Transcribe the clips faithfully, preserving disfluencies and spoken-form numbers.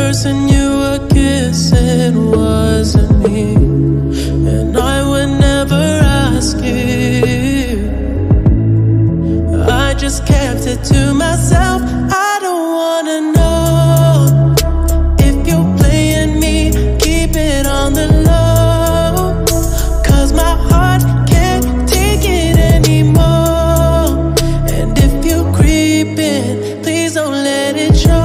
person you were kissing wasn't me, and I would never ask you. I just kept it to myself. I don't wanna know if you're playing me. Keep it on the low, 'cause my heart can't take it anymore. And if you're creeping, please don't let it show.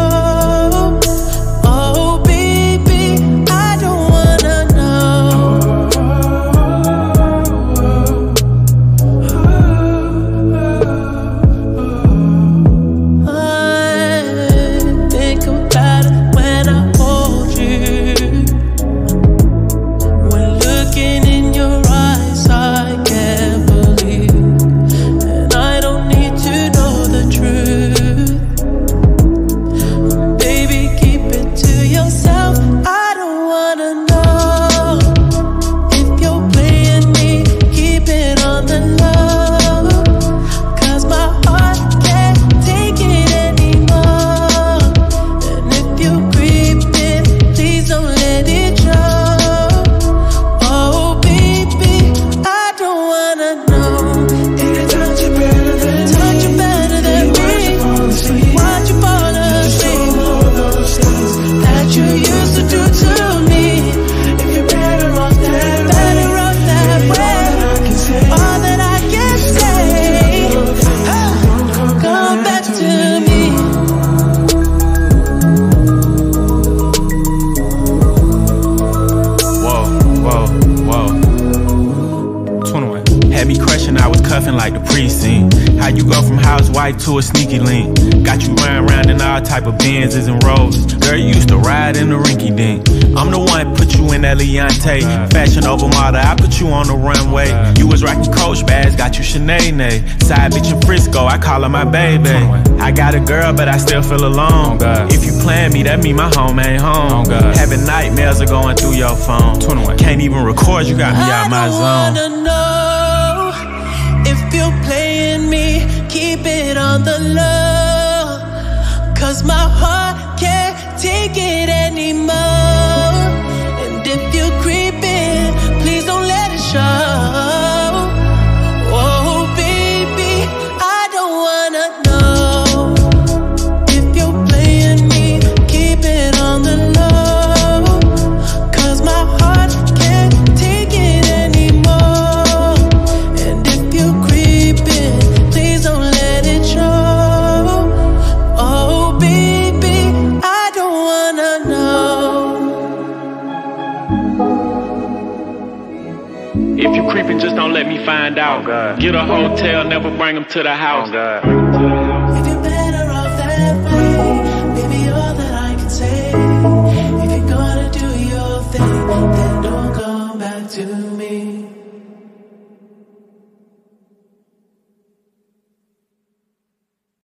Like the precinct. How you go from housewife to a sneaky link? Got you riding around in all type of Benzes and Rolls. Girl, you used to ride in the rinky dink. I'm the one put you in that Leontay. Fashion over model, I put you on the runway. You was rocking Coach bags, got you Sinead. Side bitch in Frisco, I call her my baby. I got a girl, but I still feel alone. If you plan me, that mean my home ain't home. Having nightmares are going through your phone. Can't even record, you got me out my zone. If you're playing me, keep it on the low, 'cause my heart can't take it anymore. And if you're creeping, please don't let it show. Oh baby, I don't wanna know. If you're playing me, keep it on the low, 'cause my heart can't take it anymore. And if you're creeping, please don't let it show. Oh baby, I don't wanna know. If you creeping, just don't let me find out. Oh, get a hotel, never bring them to the house. Oh,